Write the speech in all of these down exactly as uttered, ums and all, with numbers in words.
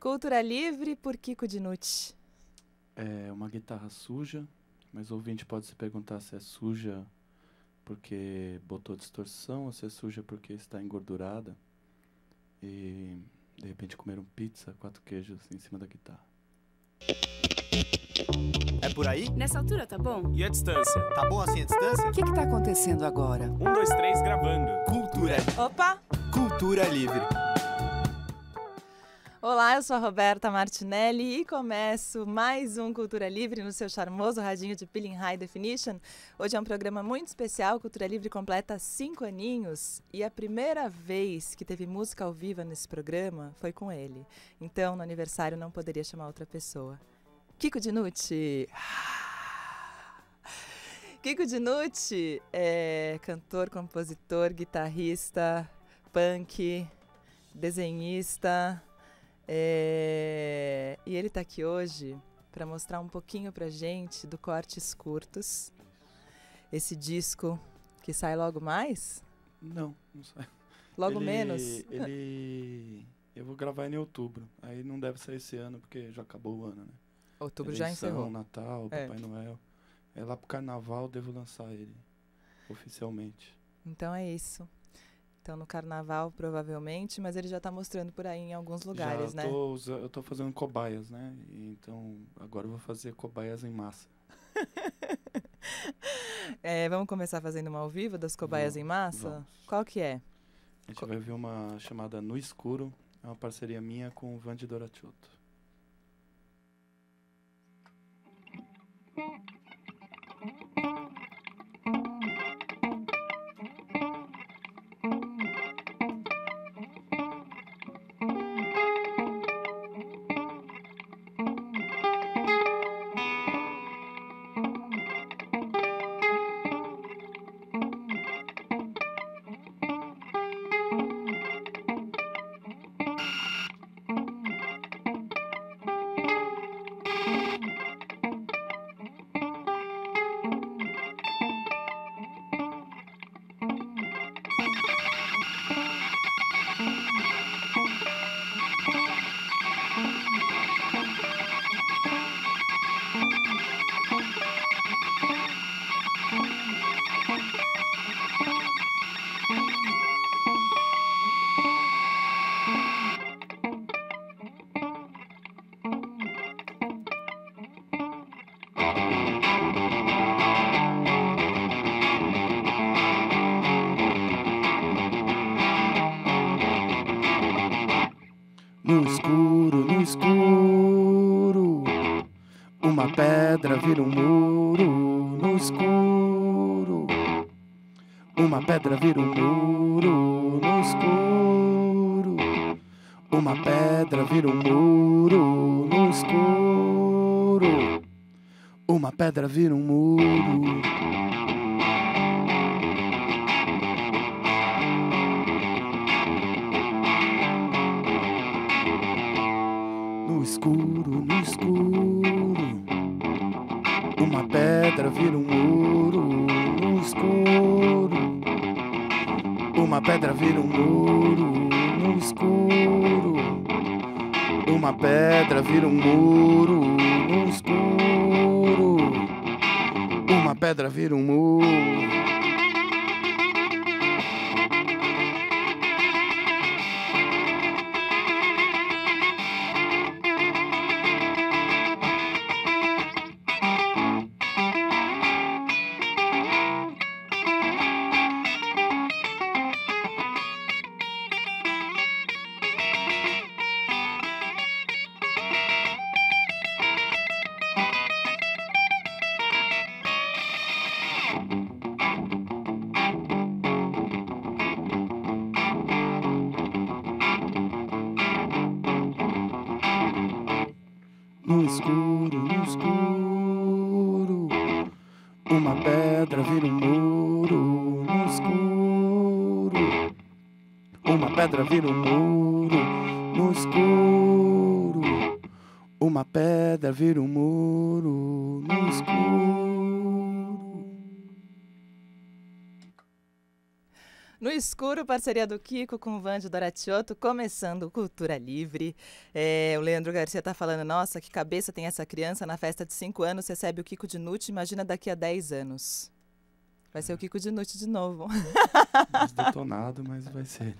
Cultura Livre por Kiko Dinucci. É uma guitarra suja, mas o ouvinte pode se perguntar se é suja porque botou distorção ou se é suja porque está engordurada e de repente comeram pizza, quatro queijos em cima da guitarra. É por aí? Nessa altura tá bom? E a distância? Tá bom assim a distância? O que que tá acontecendo agora? Um, dois, três, gravando. Cultura. Opa! Cultura Livre. Olá, eu sou a Roberta Martinelli e começo mais um Cultura Livre no seu charmoso radinho de pilha em High Definition. Hoje é um programa muito especial, Cultura Livre completa cinco aninhos e a primeira vez que teve música ao vivo nesse programa foi com ele. Então, no aniversário não poderia chamar outra pessoa. Kiko Dinucci. Kiko Dinucci é cantor, compositor, guitarrista, punk, desenhista. É... E ele está aqui hoje para mostrar um pouquinho pra gente do Cortes Curtos. Esse disco que sai logo mais? Não, não sai. Logo ele, menos? Ele... Eu vou gravar em outubro. Aí não deve sair esse ano, porque já acabou o ano, né? Outubro já Eleição, encerrou. Natal, É. Papai Noel. É lá pro Carnaval eu devo lançar ele, oficialmente. Então é isso. Então no Carnaval, provavelmente, mas ele já está mostrando por aí em alguns lugares, já né? Tô usa- eu tô fazendo cobaias, né? E então agora eu vou fazer cobaias em massa. É, vamos começar fazendo uma ao vivo das cobaias Vamos, em massa? vamos. Qual que é? A gente Co- vai ver uma chamada No Escuro. É uma parceria minha com o Vandy Doracciotto. No escuro, no escuro, uma pedra vira um muro. No escuro, uma pedra vira um muro. No escuro, uma pedra vira um muro. No escuro, uma pedra vira um muro. No escuro, no escuro, uma pedra vira um muro. No escuro, uma pedra vira um muro. No escuro, uma pedra vira um muro. No escuro, uma pedra vira um muro. No escuro, no escuro, uma pedra vira um muro. No escuro, uma pedra vira um muro. No escuro, uma pedra vira um muro. No escuro. No escuro, parceria do Kiko com o Vandio Doratioto, começando Cultura Livre. É, o Leandro Garcia tá falando, nossa, que cabeça tem essa criança na festa de cinco anos, recebe o Kiko Dinucci, imagina daqui a dez anos. Vai ser o Kiko Dinucci de novo. Mais detonado, mas vai ser.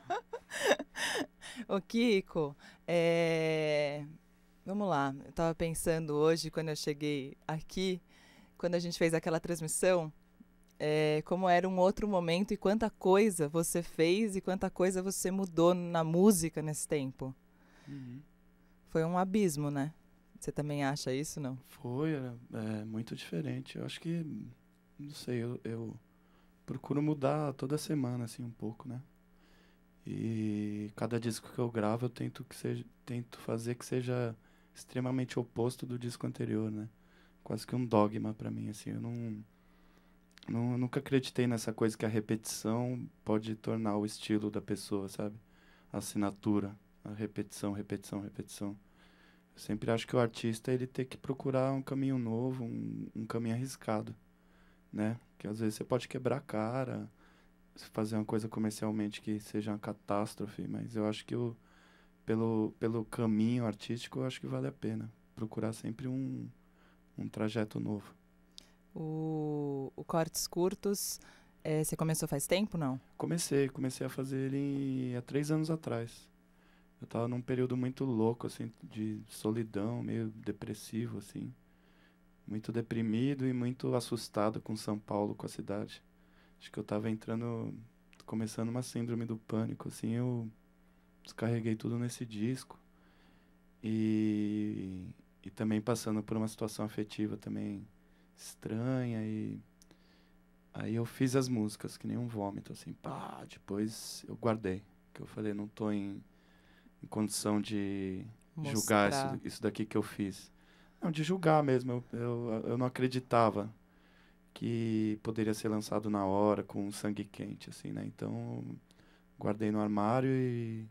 Ô Kiko, é... vamos lá, eu tava pensando hoje, quando eu cheguei aqui, quando a gente fez aquela transmissão, é, como era um outro momento e quanta coisa você fez e quanta coisa você mudou na música nesse tempo. Uhum. Foi um abismo, né? Você também acha isso, não? Foi, era é, muito diferente. Eu acho que, não sei, eu, eu procuro mudar toda semana, assim, um pouco, né? E cada disco que eu gravo eu tento, que seja, tento fazer que seja extremamente oposto do disco anterior, né? Quase que um dogma pra mim, assim. Eu não, não, eu nunca acreditei nessa coisa que a repetição pode tornar o estilo da pessoa, sabe? A assinatura, a repetição, repetição, repetição. Eu sempre acho que o artista, ele tem que procurar um caminho novo, um, um caminho arriscado, né? Que às vezes você pode quebrar a cara, fazer uma coisa comercialmente que seja uma catástrofe, mas eu acho que o, pelo, pelo caminho artístico, eu acho que vale a pena procurar sempre um, um trajeto novo. O, o Cortes Curtos, é, você começou faz tempo, não? Comecei, comecei a fazer ele há três anos atrás. Eu tava num período muito louco, assim, de solidão, meio depressivo, assim. Muito deprimido e muito assustado com São Paulo, com a cidade. Acho que eu tava entrando, começando uma síndrome do pânico, assim, eu descarreguei tudo nesse disco. E, e também passando por uma situação afetiva também estranha. E aí eu fiz as músicas, que nem um vômito, assim, pá, depois eu guardei. Que eu falei, não tô em, em condição de Mostrar. julgar isso, isso daqui que eu fiz. Não, de julgar mesmo, eu, eu, eu não acreditava que poderia ser lançado na hora, com sangue quente, assim, né? Então, guardei no armário e,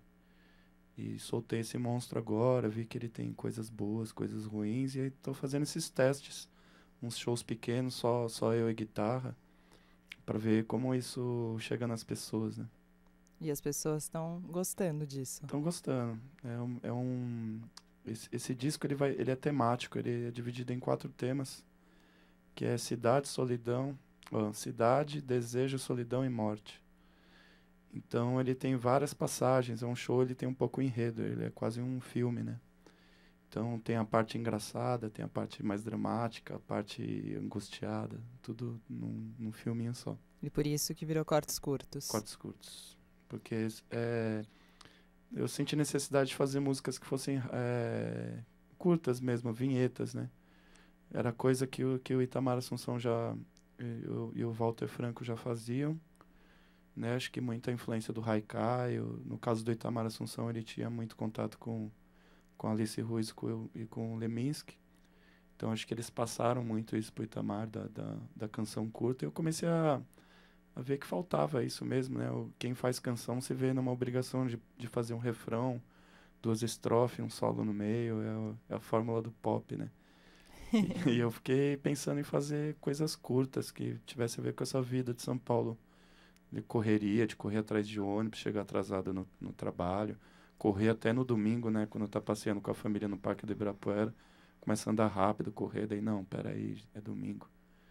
e soltei esse monstro agora, vi que ele tem coisas boas, coisas ruins, e aí tô fazendo esses testes, uns shows pequenos, só, só eu e guitarra, para ver como isso chega nas pessoas, né? E as pessoas estão gostando disso. Estão gostando. É um... É um esse, esse disco, ele, vai, ele é temático, ele é dividido em quatro temas, que é cidade, solidão, ó, cidade, desejo, solidão e morte. Então ele tem várias passagens, é um show, ele tem um pouco enredo, ele é quase um filme, né? Então tem a parte engraçada, tem a parte mais dramática, a parte angustiada, tudo num, num filminho só. E por isso que virou Cortes Curtos. Cortes curtos. Porque é, eu senti necessidade de fazer músicas que fossem é, curtas mesmo, vinhetas, né? Era coisa que o, que o Itamar Assunção já, e o, e o Walter Franco já faziam, né? Acho que muita influência do Haikai. No caso do Itamar Assunção, ele tinha muito contato com, com Alice Ruiz com, e com o Leminski. Então, acho que eles passaram muito isso pro Itamar, da, da, da canção curta. E eu comecei a, a ver que faltava isso mesmo, né? O, quem faz canção se vê numa obrigação de, de fazer um refrão, duas estrofes, um solo no meio. É, o, é a fórmula do pop, né? E, e eu fiquei pensando em fazer coisas curtas que tivesse a ver com essa vida de São Paulo. De correria, de correr atrás de ônibus, chegar atrasado no, no trabalho. Correr até no domingo, né? Quando tá passeando com a família no Parque do Ibirapuera. Começa a andar rápido, correr. Daí, não, peraí, é domingo.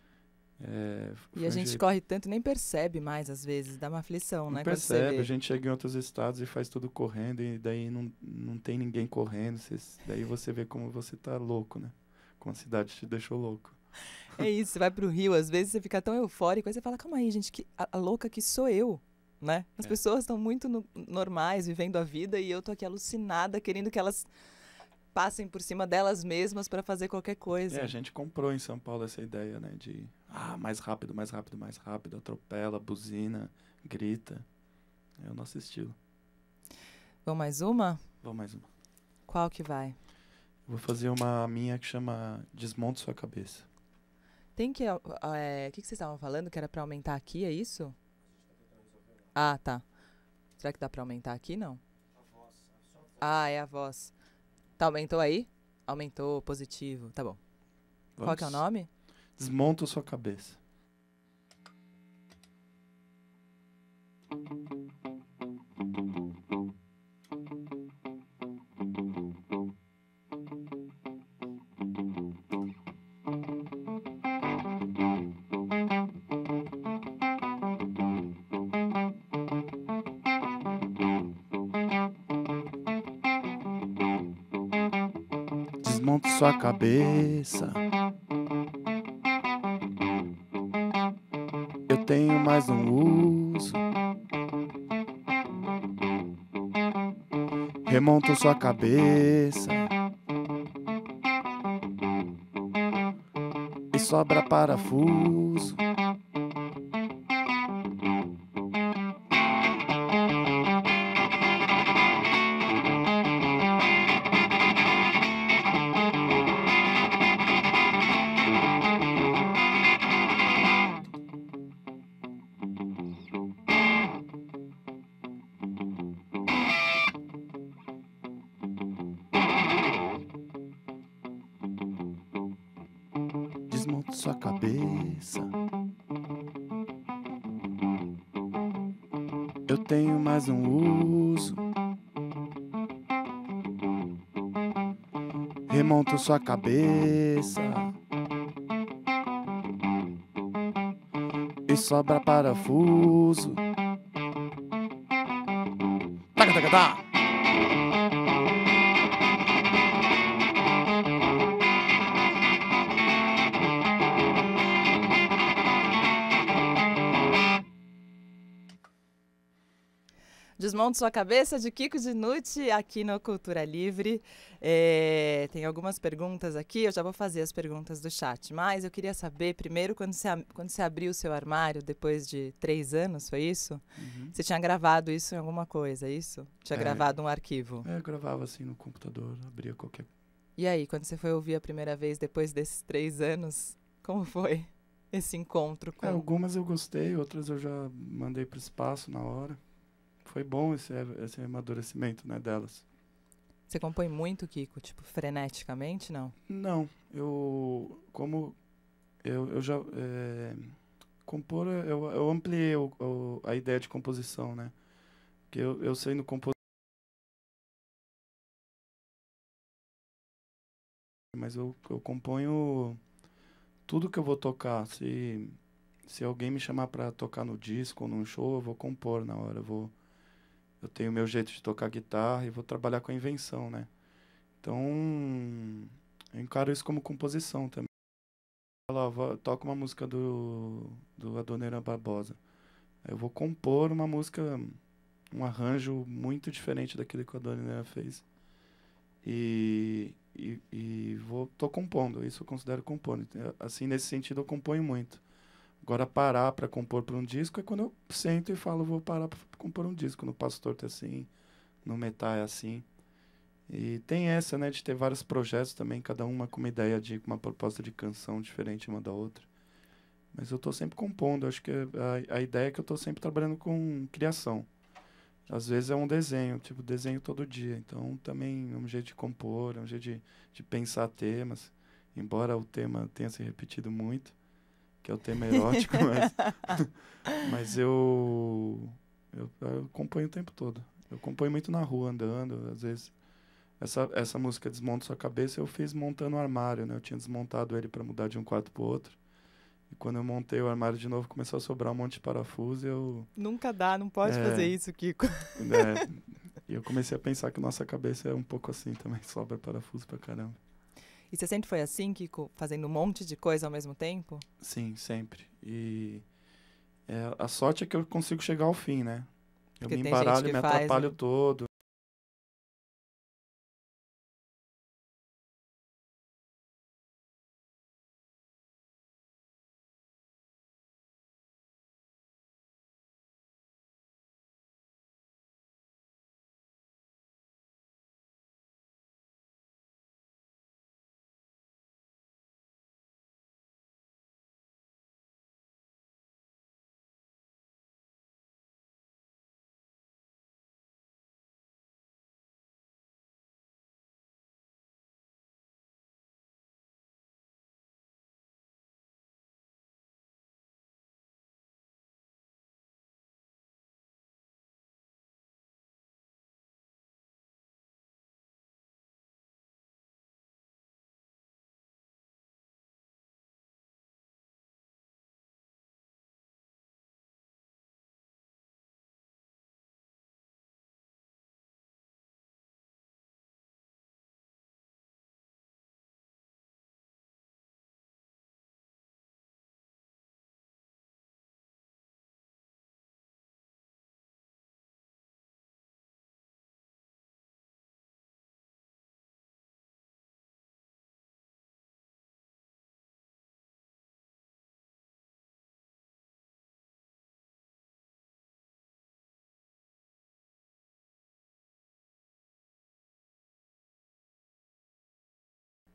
É, e a gente jeito... corre tanto, nem percebe mais, às vezes. Dá uma aflição, não né? percebe, a gente chega em outros estados e faz tudo correndo. E daí não, não tem ninguém correndo. Cê, daí você vê como você tá louco, né? Como a cidade te deixou louco. É isso, você vai pro Rio, às vezes você fica tão eufórico, aí você fala, calma aí, gente, que a, a louca que sou eu, né? As é. pessoas estão muito no, normais, vivendo a vida, e eu tô aqui alucinada, querendo que elas passem por cima delas mesmas para fazer qualquer coisa. É, a gente comprou em São Paulo essa ideia, né? De, ah, mais rápido, mais rápido, mais rápido, atropela, buzina, grita. É o nosso estilo. Vamos mais uma? Vamos mais uma. Qual que vai? Vou fazer uma minha que chama Desmonte Sua Cabeça. Tem que... O é, que, que vocês estavam falando? Que era pra aumentar aqui, é isso? Ah, tá. Será que dá pra aumentar aqui? Não. A voz. A voz. Ah, é a voz. Tá, aumentou aí? Aumentou, positivo. Tá bom. Vamos. Qual que é o nome? Desmonta Sua Cabeça. Desmonto sua cabeça. Eu tenho mais um uso. Remonto sua cabeça. E sobra parafuso. Desmonto sua cabeça. Eu tenho mais um uso. Remonto sua cabeça. E sobra parafuso. Taca, taca, taca. Desmonte Sua Cabeça, de Kiko Dinucci, aqui no Cultura Livre. É, tem algumas perguntas aqui, eu já vou fazer as perguntas do chat, mas eu queria saber, primeiro, quando você, quando você abriu o seu armário, depois de três anos, foi isso? Uhum. Você tinha gravado isso em alguma coisa, é isso? Tinha É. gravado um arquivo? É, eu gravava assim no computador, abria qualquer... E aí, quando você foi ouvir a primeira vez, depois desses três anos, como foi esse encontro com... É, algumas eu gostei, outras eu já mandei pro espaço na hora. Foi bom esse, esse amadurecimento, né, delas. Você compõe muito, Kiko? Tipo, freneticamente, não? Não, eu... Como eu, eu já... É, compor, eu, eu ampliei o, o, a ideia de composição, né? Porque eu, eu sei no compor... Mas eu, eu componho tudo que eu vou tocar. Se, se alguém me chamar pra tocar no disco ou num show, eu vou compor na hora. Eu vou... Eu tenho o meu jeito de tocar guitarra e vou trabalhar com a invenção, né? Então, eu encaro isso como composição também. Eu toco uma música do, do Adoniran Barbosa. Eu vou compor uma música, um arranjo muito diferente daquele que o Adoniran fez. E, e, e vou, tô compondo, isso eu considero compor. Assim, nesse sentido, eu componho muito. Agora, parar para compor para um disco é quando eu sento e falo, vou parar para compor um disco. No Pastor é assim, no Metá é assim. E tem essa, né, de ter vários projetos também, cada uma com uma ideia de uma proposta de canção diferente uma da outra. Mas eu estou sempre compondo, acho que a, a ideia é que eu estou sempre trabalhando com criação. Às vezes é um desenho, tipo, desenho todo dia. Então, também é um jeito de compor, é um jeito de, de pensar temas. Embora o tema tenha se repetido muito, que é o tema erótico, mas, mas eu, eu, eu componho o tempo todo. Eu componho muito na rua, andando, às vezes. Essa, essa música Desmonta Sua Cabeça eu fiz montando o armário, né? Eu tinha desmontado ele para mudar de um quarto pro outro. E quando eu montei o armário de novo, começou a sobrar um monte de parafuso e eu... Nunca dá, não pode É, fazer isso, Kiko. É, e eu comecei a pensar que nossa cabeça é um pouco assim também, sobra parafuso pra caramba. E você sempre foi assim, Kiko, fazendo um monte de coisa ao mesmo tempo? Sim, sempre. E é, a sorte é que eu consigo chegar ao fim, né? Eu Porque me tem embaralho, gente que me faz, atrapalho né? todo.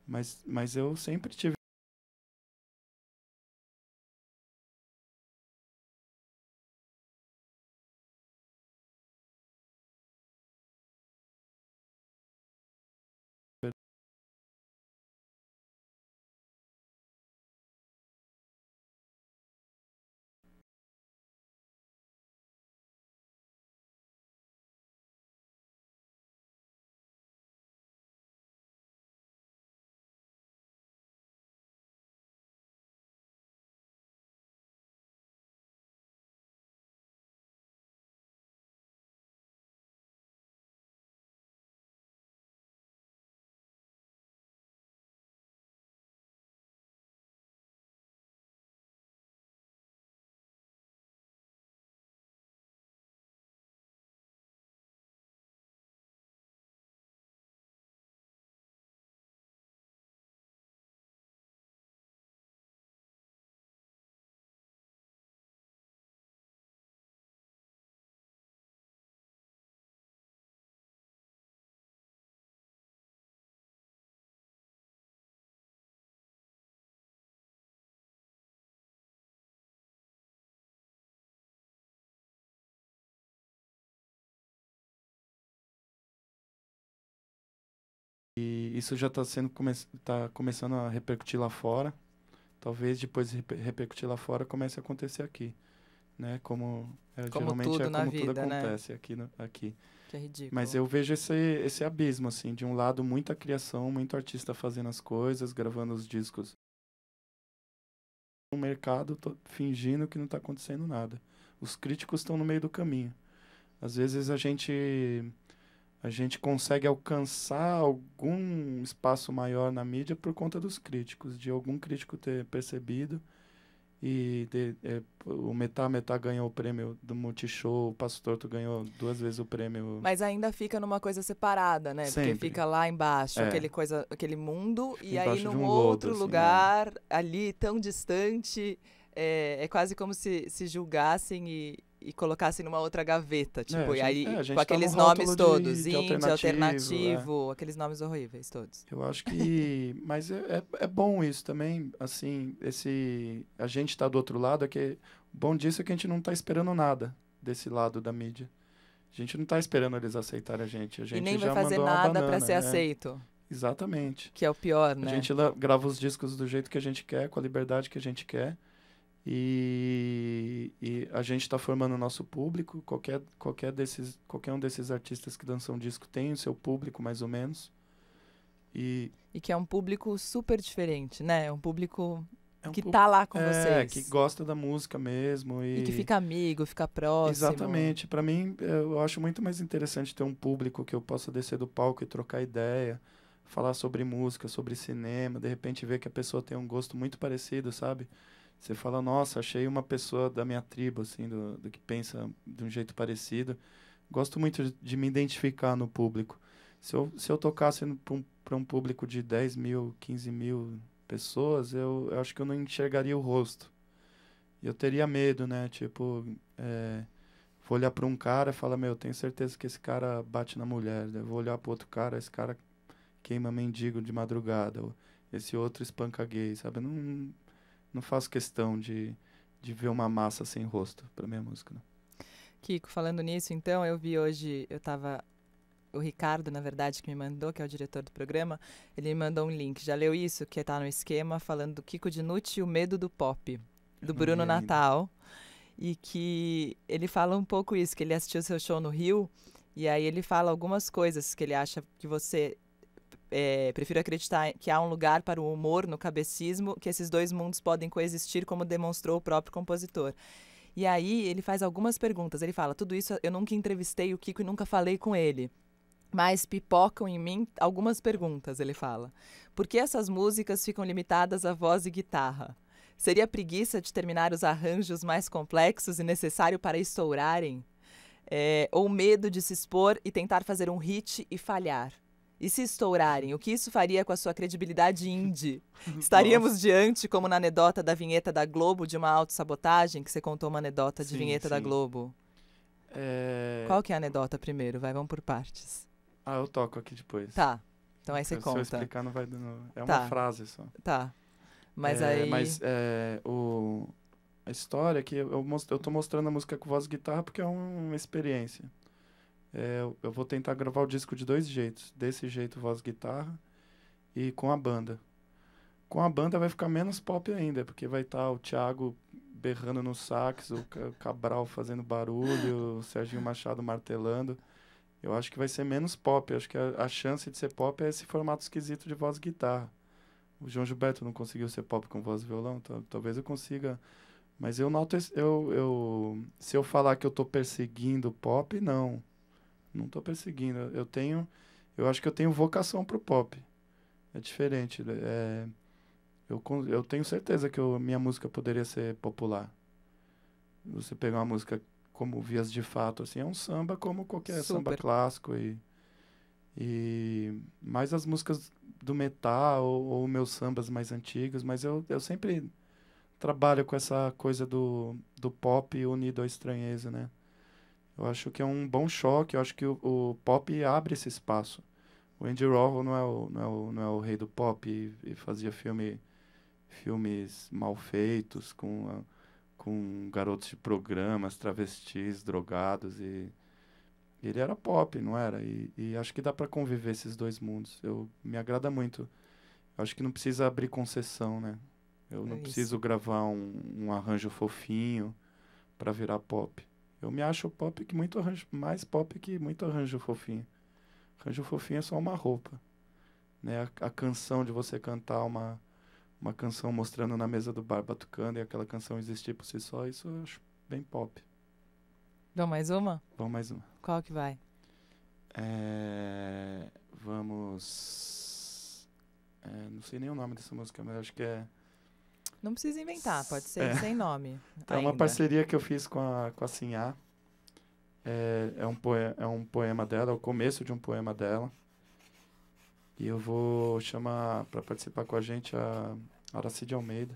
Mas, mas eu sempre tive e isso já está sendo come tá começando a repercutir lá fora. Talvez depois de reper repercutir lá fora comece a acontecer aqui, né? Como, é, Como geralmente tudo é na como vida, tudo né? acontece aqui, no, aqui. Que é ridículo. Mas eu vejo esse, esse abismo, assim, de um lado muita criação, muito artista fazendo as coisas, gravando os discos. No mercado, tô fingindo que não está acontecendo nada. Os críticos estão no meio do caminho. Às vezes a gente a gente consegue alcançar algum espaço maior na mídia por conta dos críticos, de algum crítico ter percebido. E de, é, o Metá Metá ganhou o prêmio do Multishow, o Passo Torto ganhou duas vezes o prêmio. Mas ainda fica numa coisa separada, né? Sempre. Porque fica lá embaixo, É. aquele, coisa, aquele mundo, Fica e aí embaixo de num um lodo, outro assim, lugar, ali tão distante, é, é quase como se, se julgassem e, e colocassem numa outra gaveta. Tipo, a e gente- aí é, a gente com tá no aqueles rótulo nomes de- todos, de indie, alternativo, alternativo, aqueles nomes horríveis todos. Eu acho que... Mas é, é, é bom isso também, assim, esse... A gente tá do outro lado, é que... O bom disso é que a gente não tá esperando nada desse lado da mídia. A gente não tá esperando eles aceitarem a gente. A gente E nem já vai fazer mandou uma nada banana, pra ser é. aceito, Exatamente. que é o pior, A né? gente la- grava os discos do jeito que a gente quer, com a liberdade que a gente quer. E, e a gente está formando o nosso público. Qualquer, qualquer, desses, qualquer um desses artistas que dançam disco tem o seu público, mais ou menos. E E que é um público super diferente, né? É um público é um que público- tá lá com é, vocês. que gosta da música mesmo. E, E que fica amigo, fica próximo. Exatamente. Para mim, eu acho muito mais interessante ter um público que eu possa descer do palco e trocar ideia, falar sobre música, sobre cinema, de repente ver que a pessoa tem um gosto muito parecido, sabe? Você fala, nossa, achei uma pessoa da minha tribo, assim, do, do que pensa de um jeito parecido. Gosto muito de, de me identificar no público. Se eu, se eu tocasse para um, pra um público de dez mil, quinze mil pessoas, eu, eu acho que eu não enxergaria o rosto. E eu teria medo, né? Tipo, é, vou olhar para um cara e falar, meu, tenho certeza que esse cara bate na mulher. Eu vou olhar para outro cara, esse cara queima mendigo de madrugada. Ou esse outro espanca gay, sabe? Eu não, não faço questão de, de ver uma massa sem rosto para minha música, né? Kiko, falando nisso, então, eu vi hoje, eu tava... O Ricardo, na verdade, que me mandou, que é o diretor do programa, ele me mandou um link. Já leu isso? Que tá no esquema, falando do Kiko Dinucci e o Medo do Pop, do não Bruno vi ainda. Natal. E que ele fala um pouco isso, que ele assistiu seu show no Rio, e aí ele fala algumas coisas que ele acha que você... É, prefiro acreditar que há um lugar para o humor no cabecismo, que esses dois mundos podem coexistir, como demonstrou o próprio compositor. E aí ele faz algumas perguntas. Ele fala, tudo isso eu nunca entrevistei o Kiko e nunca falei com ele. Mas pipocam em mim algumas perguntas, ele fala. Por que essas músicas ficam limitadas a voz e guitarra? Seria preguiça de terminar os arranjos mais complexos e necessário para estourarem? É, ou medo de se expor e tentar fazer um hit e falhar? E se estourarem, o que isso faria com a sua credibilidade indie? Estaríamos Nossa. diante, como na anedota da vinheta da Globo, de uma autossabotagem, que você contou uma anedota de Sim, vinheta da sim. Globo. É... Qual que é a anedota primeiro? Vai, vamos por partes. Ah, eu toco aqui depois. Tá. Então aí você Se eu conta. explicar, não vai dando. É Tá. uma frase só. Tá. Mas É, aí... Mas é, o, a história é que eu, mos- eu tô mostrando a música com voz e guitarra porque é um- uma experiência. É, eu, eu vou tentar gravar o disco de dois jeitos. Desse jeito, voz e guitarra, e com a banda. Com a banda vai ficar menos pop ainda, porque vai estar o Thiago berrando no sax, o Ca- Cabral fazendo barulho, o Serginho Machado martelando. Eu acho que vai ser menos pop. Eu acho que a, a chance de ser pop é esse formato esquisito de voz e guitarra. O João Gilberto não conseguiu ser pop com voz e violão, tal- talvez eu consiga. Mas eu noto, esse- eu, eu, se eu falar que eu tô perseguindo pop, não. Não tô perseguindo. Eu tenho, eu acho que eu tenho vocação pro pop. É diferente. É, eu, con- eu tenho certeza que eu, minha música poderia ser popular. Você pegar uma música como Vias de Fato, assim, é um samba como qualquer samba Super. clássico e e mais as músicas do metal ou, ou meus sambas mais antigos, mas eu, eu sempre trabalho com essa coisa do, do pop unido à estranheza, né? Eu acho que é um bom choque, eu acho que o, o pop abre esse espaço. O Andy Warhol não é o, não é o, não é o rei do pop e, e fazia filme, filmes mal feitos com, a- com garotos de programas, travestis, drogados e ele era pop, não era? E, e acho que dá pra conviver esses dois mundos. Eu me agrada muito. Eu acho que não precisa abrir concessão, né? Eu não É isso. preciso gravar um, um arranjo fofinho pra virar pop. Eu me acho pop que muito arranjo, mais pop que muito arranjo fofinho. Arranjo fofinho é só uma roupa, né? A, a canção de você cantar uma uma canção mostrando na mesa do bar batucando e aquela canção existir por si só, isso eu acho bem pop. Vamos mais uma? Vamos mais uma. Qual que vai? É, vamos. É, não sei nem o nome dessa música, mas acho que é. Não precisa inventar, pode ser É. sem nome. É uma ainda. parceria que eu fiz com a, com a Sinhá. É, é, um poe, é um poema dela, é o começo de um poema dela. E eu vou chamar para participar com a gente a Aracide Almeida.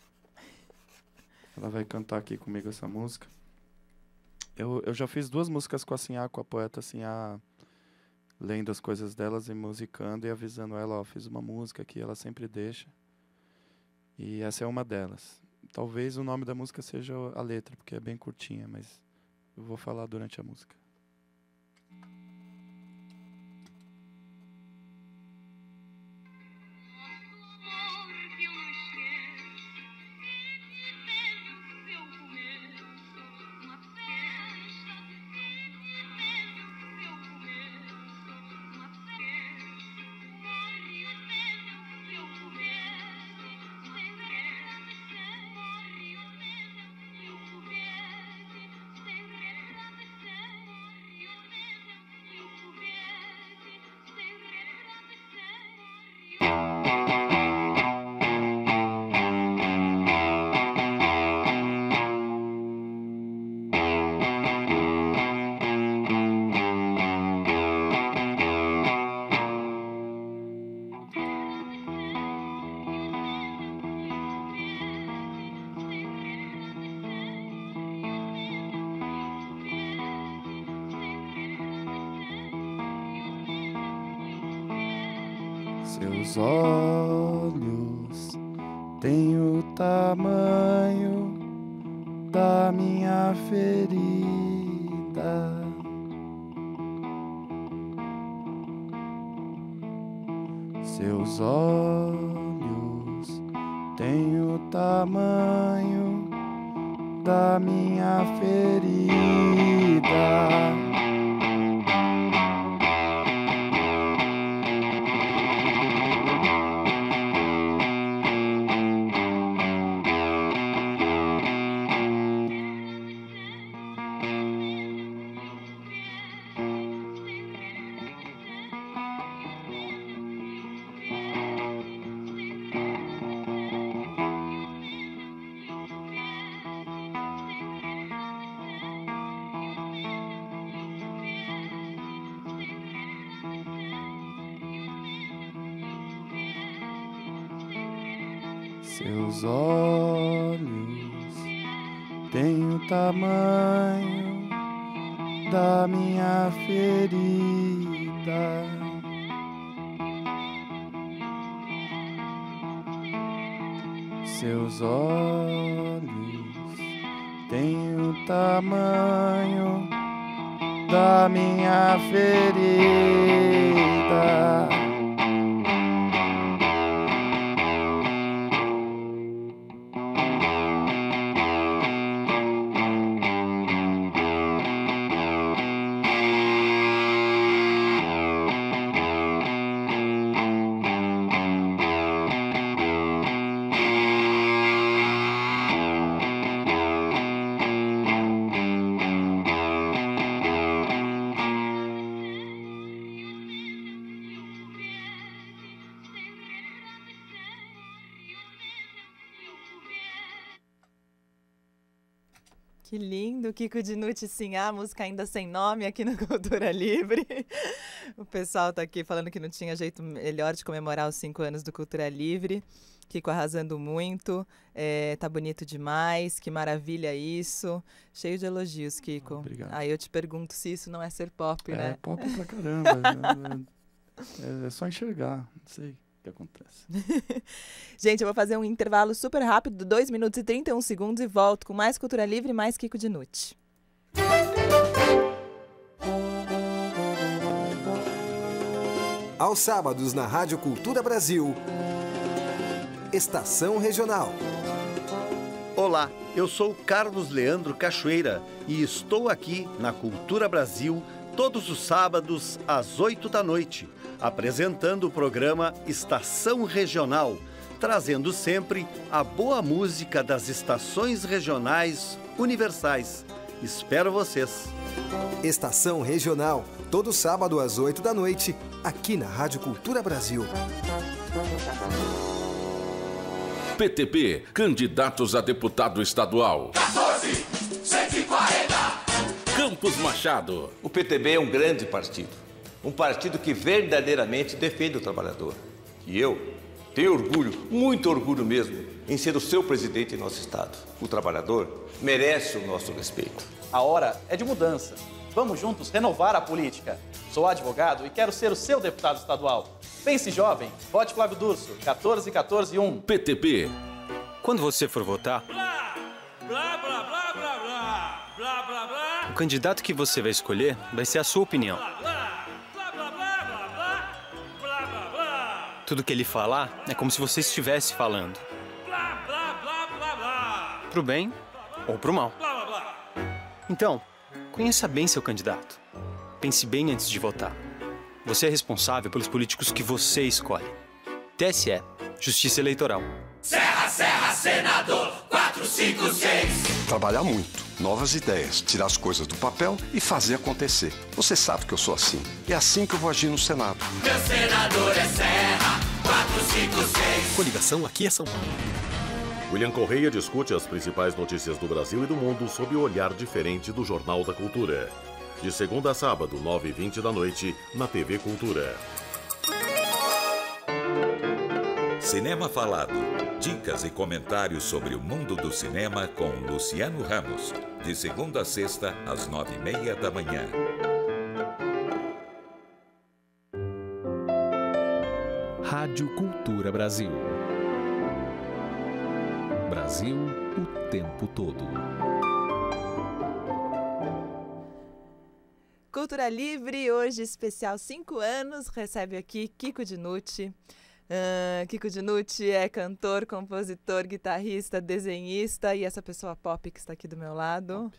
Ela vai cantar aqui comigo essa música. Eu, eu já fiz duas músicas com a Sinhá, com a poeta Sinhá, lendo as coisas delas e musicando e avisando ela, ó, fiz uma música que ela sempre deixa. E essa é uma delas. Talvez o nome da música seja a letra, porque é bem curtinha, mas eu vou falar durante a música. Seus olhos têm o tamanho da minha ferida. Seus olhos têm o tamanho da minha ferida. Seus olhos têm o tamanho da minha ferida. seus olhos têm o tamanho da minha ferida. Que lindo, Kiko Dinucci, sim, a música ainda sem nome aqui no Cultura Livre. O pessoal tá aqui falando que não tinha jeito melhor de comemorar os cinco anos do Cultura Livre. Kiko arrasando muito, é, tá bonito demais, que maravilha isso. Cheio de elogios, Kiko. Obrigado. Aí eu te pergunto se isso não é ser pop, É, né? pop pra caramba. é, é só enxergar, não sei. Que acontece. Gente, eu vou fazer um intervalo super rápido, dois minutos e trinta e um segundos, e volto com mais Cultura Livre e mais Kiko Dinucci. Aos sábados na Rádio Cultura Brasil, Estação Regional. Olá, eu sou Carlos Leandro Cachoeira e estou aqui na Cultura Brasil todos os sábados às oito da noite. Apresentando o programa Estação Regional, trazendo sempre a boa música das estações regionais universais. Espero vocês. Estação Regional, todo sábado às oito da noite, aqui na Rádio Cultura Brasil. P T P, candidatos a deputado estadual. quatorze, cento e quarenta. Campos Machado. O P T B é um grande partido. Um partido que verdadeiramente defende o trabalhador. E eu tenho orgulho, muito orgulho mesmo, em ser o seu presidente em nosso estado. O trabalhador merece o nosso respeito. A hora é de mudança. Vamos juntos renovar a política. Sou advogado e quero ser o seu deputado estadual. Pense jovem, vote Flávio Durso, quatorze, quatorze, um. P T P. Quando você for votar, Blá, blá, blá, blá, blá, blá, blá, blá, blá. o candidato que você vai escolher vai ser a sua opinião. Blá, blá, blá, blá, blá, blá, blá, blá, blá. Tudo que ele falar é como se você estivesse falando. Blá, blá, blá, blá, blá. Pro bem ou pro mal. Blá, blá, blá. Então, conheça bem seu candidato. Pense bem antes de votar. Você é responsável pelos políticos que você escolhe. T S E, Justiça Eleitoral. Serra, Serra, Senador, quatro, cinco, seis. Trabalhar muito, novas ideias, tirar as coisas do papel e fazer acontecer. Você sabe que eu sou assim. É assim que eu vou agir no Senado. Meu senador é Serra, quatro, cinco, seis. Coligação aqui é São Paulo. William Correia discute as principais notícias do Brasil e do mundo sob o olhar diferente do Jornal da Cultura. De segunda a sábado, nove e vinte da noite, na T V Cultura. Cinema Falado. Dicas e comentários sobre o mundo do cinema com Luciano Ramos. De segunda a sexta, às nove e meia da manhã. Rádio Cultura Brasil. Brasil o tempo todo. Cultura Livre, hoje especial cinco anos, recebe aqui Kiko Dinucci. Uh, Kiko Dinucci é cantor, compositor, guitarrista, desenhista e essa pessoa pop que está aqui do meu lado.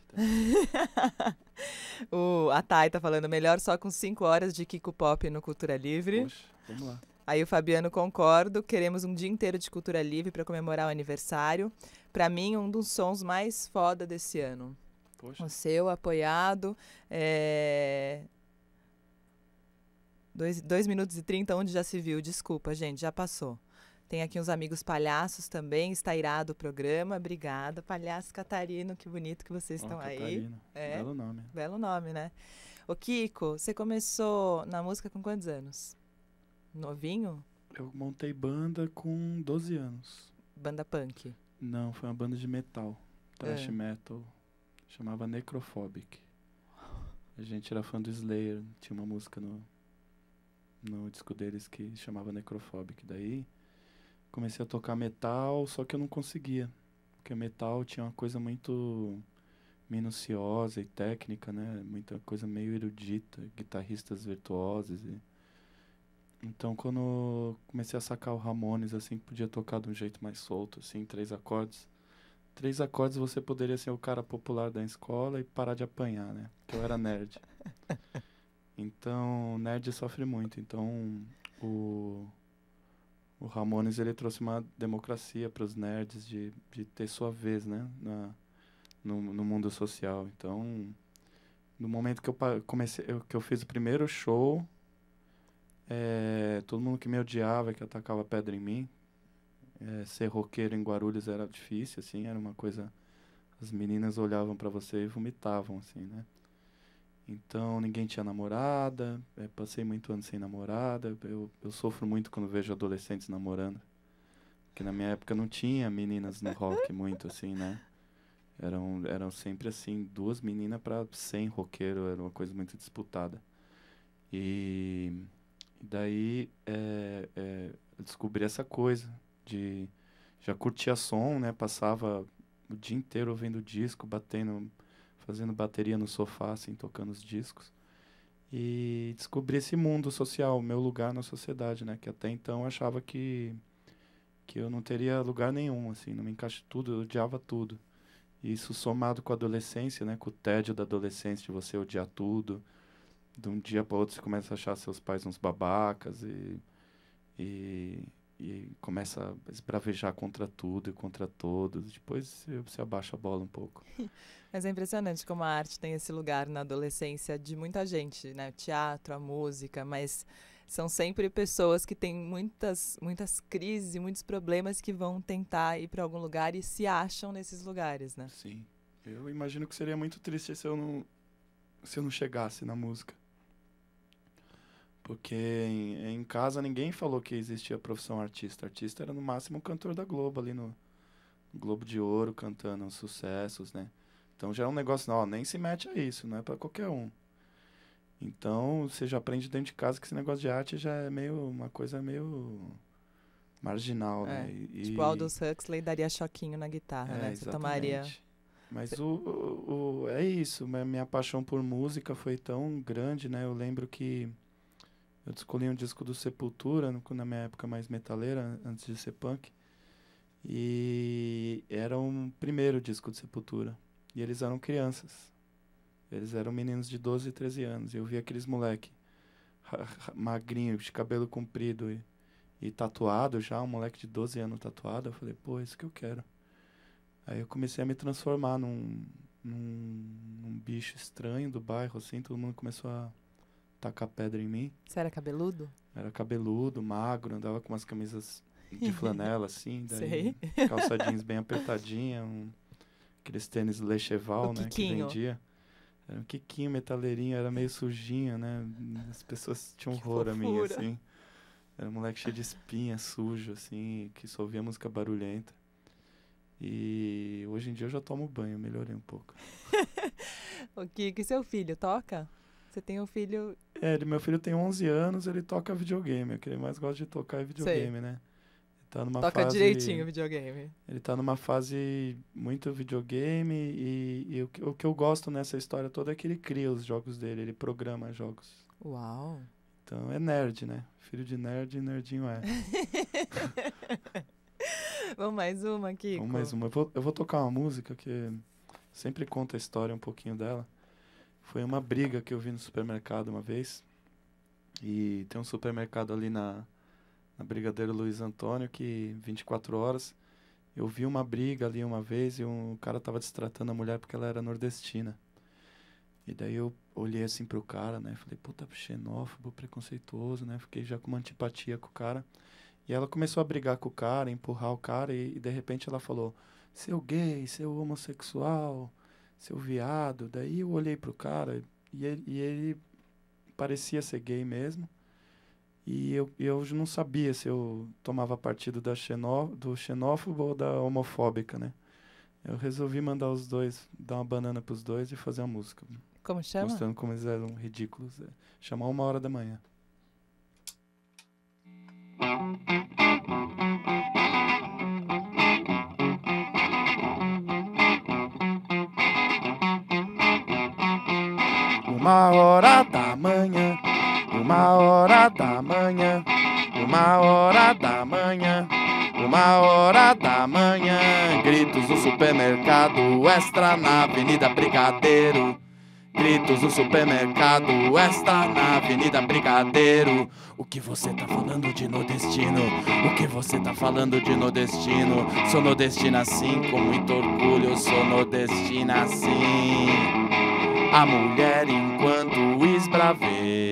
o, a Thay tá falando melhor só com cinco horas de Kiko Pop no Cultura Livre. Poxa, vamos lá. Aí o Fabiano concordo, queremos um dia inteiro de Cultura Livre para comemorar o aniversário. Para mim, um dos sons mais foda desse ano. Poxa. O seu, apoiado. É... dois minutos e trinta, onde já se viu. Desculpa, gente, já passou. Tem aqui uns amigos palhaços também. Está irado o programa. Obrigada. Palhaço Catarino, que bonito que vocês estão oh, aí. Catarino. É. Belo nome. Belo nome, né? Ô, Kiko, você começou na música com quantos anos? Novinho? Eu montei banda com doze anos. Banda punk? Não, foi uma banda de metal. Thrash é. metal. Chamava Necrophobic. A gente era fã do Slayer. Tinha uma música no, no disco deles que chamava Necrophobic. Daí comecei a tocar metal, só que eu não conseguia. Porque metal tinha uma coisa muito minuciosa e técnica, né? Muita coisa meio erudita, guitarristas virtuosos. E... Então, quando comecei a sacar o Ramones, assim, que podia tocar de um jeito mais solto, assim, três acordes. Três acordes você poderia ser o cara popular da escola e parar de apanhar, né? Porque eu era nerd. Então, nerd sofre muito. Então, o, o Ramones, ele trouxe uma democracia para os nerds de, de ter sua vez, né? Na, no, no mundo social. Então, no momento que eu comecei, eu, que eu fiz o primeiro show, é, todo mundo que me odiava, que atacava pedra em mim, é, ser roqueiro em Guarulhos era difícil, assim, era uma coisa... As meninas olhavam para você e vomitavam, assim, né? Então, ninguém tinha namorada, é, passei muito ano sem namorada, eu, eu sofro muito quando vejo adolescentes namorando, porque na minha época não tinha meninas no rock muito, assim, né? Eram, eram sempre, assim, duas meninas para cem roqueiro, era uma coisa muito disputada. E, e daí, é, é, eu descobri essa coisa de... Já curtia som, né? Passava o dia inteiro ouvindo disco, batendo... fazendo bateria no sofá, assim, tocando os discos. E descobri esse mundo social, meu lugar na sociedade, né? Que até então eu achava que, que eu não teria lugar nenhum, assim, não me encaixa tudo, eu odiava tudo. E isso somado com a adolescência, né? Com o tédio da adolescência, de você odiar tudo. De um dia para outro você começa a achar seus pais uns babacas e... e e começa a esbravejar contra tudo e contra todos. Depois você abaixa a bola um pouco. Mas é impressionante como a arte tem esse lugar na adolescência de muita gente, né? O teatro, a música, mas são sempre pessoas que têm muitas, muitas crises e muitos problemas que vão tentar ir para algum lugar e se acham nesses lugares, né? Sim. Eu imagino que seria muito triste se eu não, se eu não chegasse na música. Porque em, em casa ninguém falou que existia a profissão artista. Artista era no máximo um cantor da Globo, ali no, no Globo de Ouro, cantando os sucessos, né? Então já é um negócio, não, nem se mete a isso, não é pra qualquer um. Então você já aprende dentro de casa que esse negócio de arte já é meio, uma coisa meio marginal, é, né? E, tipo, Aldous Huxley daria choquinho na guitarra, é, né? Você tomaria... Mas o, o, o, é isso, minha paixão por música foi tão grande, né? Eu lembro que eu escolhi um disco do Sepultura, no, na minha época mais metaleira, antes de ser punk. E era o primeiro disco de Sepultura. E eles eram crianças. Eles eram meninos de doze, treze anos. E eu vi aqueles moleque magrinho, de cabelo comprido e, e tatuado já, um moleque de doze anos tatuado. Eu falei, pô, é isso que eu quero. Aí eu comecei a me transformar num, num, num bicho estranho do bairro, assim. Todo mundo começou a tacar pedra em mim. Você era cabeludo? Era cabeludo, magro, andava com umas camisas de flanela, assim, daí Sei. calça jeans bem apertadinha, um, aqueles tênis Lecheval, né, que vendia. Era um quiquinho, metaleirinho, era meio sujinho, né, as pessoas tinham horror a mim, assim. Era um moleque cheio de espinha, sujo, assim, que só ouvia música barulhenta. E hoje em dia eu já tomo banho, melhorei um pouco. O Kiko, e seu filho toca? Você tem um filho... É, ele, meu filho tem onze anos, ele toca videogame. O que ele mais gosta de tocar é videogame, Sei. né? Ele tá numa toca fase, direitinho videogame. Ele tá numa fase muito videogame e, e o, que, o que eu gosto nessa história toda é que ele cria os jogos dele, ele programa jogos. Uau! Então é nerd, né? Filho de nerd, nerdinho é. Vamos mais uma, Kiko. Vamos mais uma. Eu vou, eu vou tocar uma música que sempre conta a história um pouquinho dela. Foi uma briga que eu vi no supermercado uma vez. E tem um supermercado ali na, na Brigadeiro Luiz Antônio que vinte e quatro horas. Eu vi uma briga ali uma vez e um cara tava destratando a mulher porque ela era nordestina. E daí eu olhei assim pro cara, né? Falei, puta, xenófobo, preconceituoso, né? Fiquei já com uma antipatia com o cara. E ela começou a brigar com o cara, empurrar o cara e, e de repente ela falou, seu gay, seu homossexual... seu viado. Daí eu olhei pro cara e ele, e ele parecia ser gay mesmo. E eu, eu não sabia se eu tomava partido da xenó, do xenófobo ou da homofóbica, né? Eu resolvi mandar os dois, dar uma banana pros dois e fazer uma música. Como chama? Mostrando como eles eram ridículos. É, chamar Uma Hora da Manhã. Uma hora da manhã, uma hora da manhã, uma hora da manhã, uma hora da manhã. Gritos do supermercado Extra na Avenida Brigadeiro. Gritos do supermercado Extra na Avenida Brigadeiro. O que você tá falando de nordestino? O que você tá falando de nordestino? Sou nordestina sim, com muito orgulho. Sou nordestina sim. A mulher enquanto esbraveja,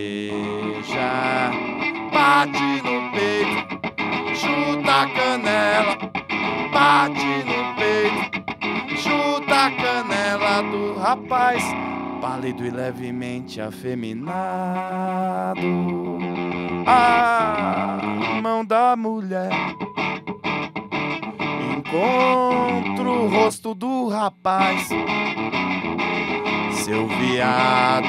bate no peito, chuta a canela. Bate no peito, chuta a canela do rapaz, pálido e levemente afeminado. A mão da mulher encontra o rosto do rapaz. Seu viado,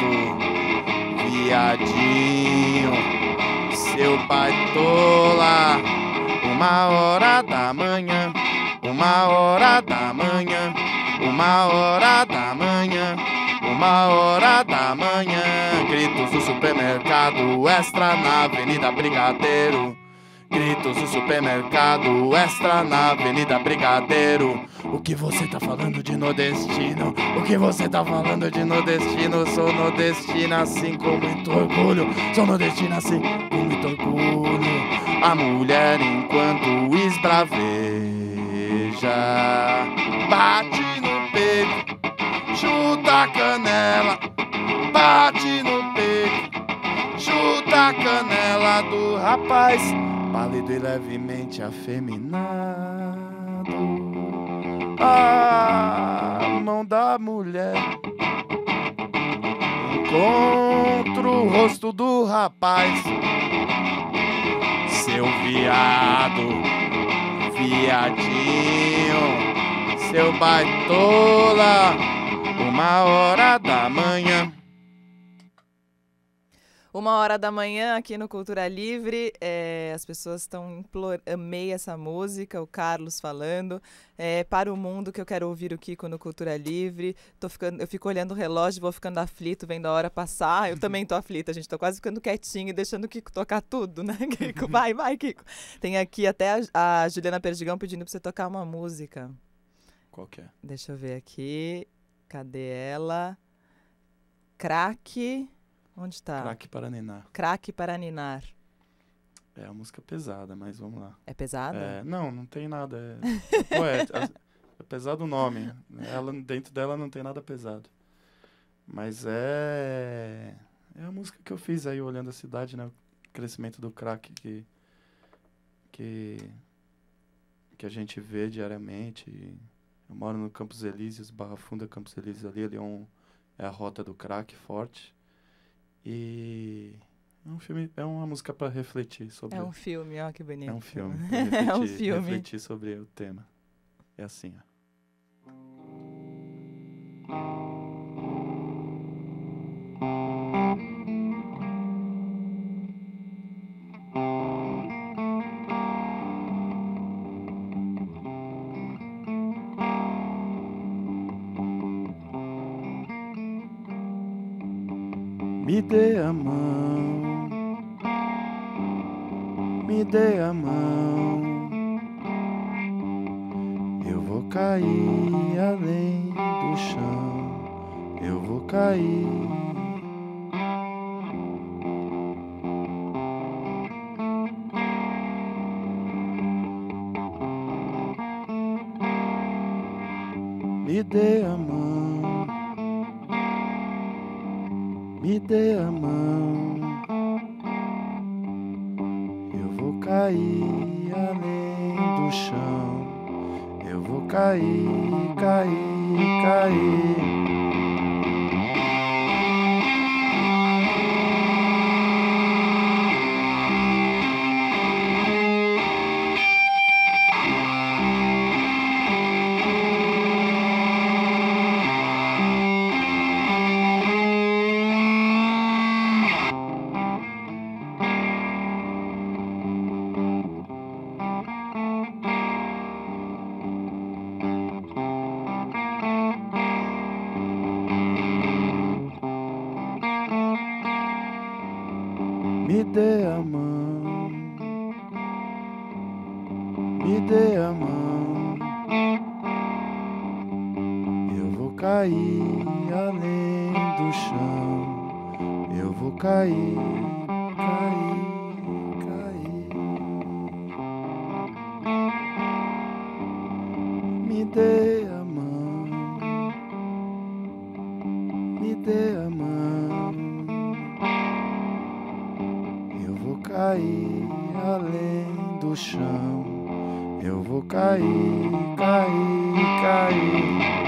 viadinho, seu baitola. Uma hora da manhã, uma hora da manhã, uma hora da manhã, uma hora da manhã. Gritos do supermercado Extra na Avenida Brigadeiro. Gritos do supermercado Extra na Avenida Brigadeiro. O que você tá falando de nordestino? O que você tá falando de nordestino? Sou nordestina assim com muito orgulho. Sou nordestina assim com muito orgulho. A mulher enquanto esbraveja, bate no peito, chuta a canela. Bate no peito, chuta a canela do rapaz, pálido e levemente afeminado. A mão da mulher encontra o rosto do rapaz. Seu viado, viadinho, seu baitola. Uma hora da manhã. Uma hora da manhã aqui no Cultura Livre, é, as pessoas estão implorando, amei essa música, o Carlos falando, é, para o mundo que eu quero ouvir o Kiko no Cultura Livre. Tô ficando, eu fico olhando o relógio, vou ficando aflito, vendo a hora passar. Eu também tô aflita, gente, tô quase ficando quietinho e deixando o Kiko tocar tudo, né, Kiko? Vai, vai, Kiko. Tem aqui até a, a Juliana Perdigão pedindo pra você tocar uma música. Qual que é? Deixa eu ver aqui, cadê ela? Craque... Onde tá? Craque para ninar. Craque para ninar. É uma música pesada, mas vamos lá. É pesada? É, não, não tem nada. É, pô, é, é pesado o nome. Ela, dentro dela não tem nada pesado. Mas é... É a música que eu fiz aí, olhando a cidade, né? O crescimento do crack que... Que... Que a gente vê diariamente. Eu moro no Campos Elíseos, Barra Funda, Campos Elíseos ali. Ali é, um, é a rota do crack forte. E é um filme, é uma música para refletir sobre... É um filme, ó, que bonito. É um filme, pra refletir, é um filme. refletir sobre o tema. É assim, ó. Me dê a mão, me dê a mão, eu vou cair além do chão, eu vou cair. Me dê a mão, me dê a mão, eu vou cair além do chão, eu vou cair, cair, cair. me dê a mão. Eu vou cair além do chão. Eu vou cair, cair, cair. Me dê a mão. Me dê a mão. Eu vou cair além do chão. Eu vou cair, cair, cair.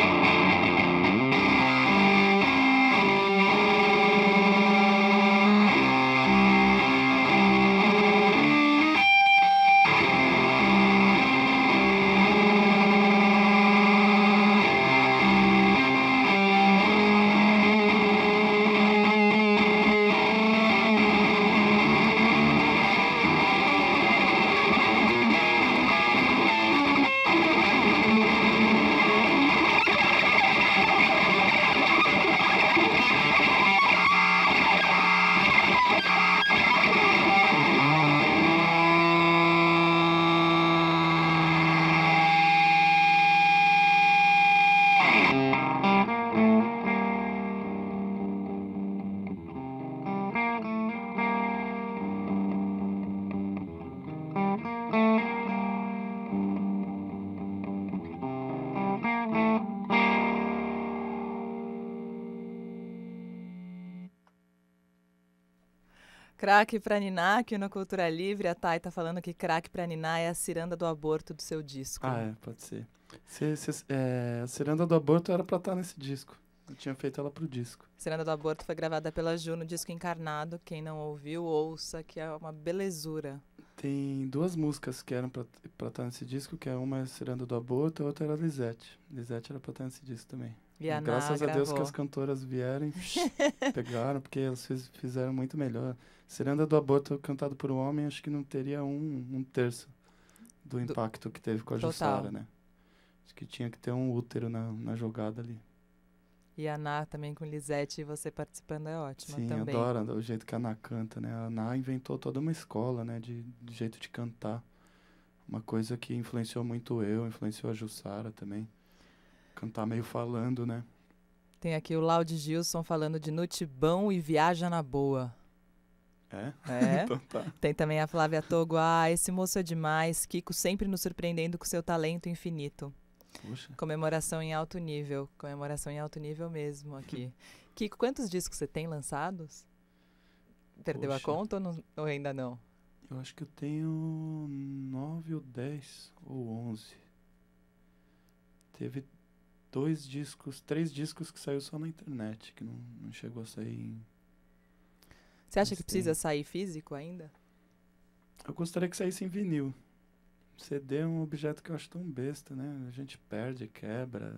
Craque pra Niná, aqui no Cultura Livre. A Thay tá falando que craque pra Niná é a ciranda do aborto do seu disco. Ah, é, pode ser. Se, se, é, a ciranda do aborto era pra estar nesse disco. Eu tinha feito ela pro disco. Ciranda do Aborto foi gravada pela Ju no disco Encarnado. Quem não ouviu, ouça, que é uma belezura. Tem duas músicas que eram pra, pra estar nesse disco, que é uma é Ciranda do Aborto e a outra era Lisete. Lisete era pra estar nesse disco também. E a Graças Ná a Deus gravou. que as cantoras vieram e pegaram, porque elas fiz, fizeram muito melhor. Ciranda do Aborto cantado por um homem, acho que não teria um, um terço do impacto que teve com a Total. Jussara, né? Acho que tinha que ter um útero na, na jogada ali. E a Ná também com Lisete, e você participando é ótima Sim, também. adoro o jeito que a Ná canta, né? A Ná inventou toda uma escola, né? De, de jeito de cantar. Uma coisa que influenciou muito eu, influenciou a Jussara também. Cantar meio falando, né? Tem aqui o Laudi Gilson falando de Nutibão e Viaja na Boa. É? É. Então tá. Tem também a Flávia Togo. Ah, esse moço é demais. Kiko sempre nos surpreendendo com seu talento infinito. Puxa. Comemoração em alto nível. Comemoração em alto nível mesmo aqui. Kiko, quantos discos você tem lançados? Perdeu Poxa. a conta ou, não, ou ainda não? Eu acho que eu tenho nove ou dez ou onze. Teve dois discos, três discos que saiu só na internet, que não, não chegou a sair em... Você acha Mas que precisa tem. sair físico ainda? Eu gostaria que saísse em vinil. C D é um objeto que eu acho tão besta, né? A gente perde, quebra.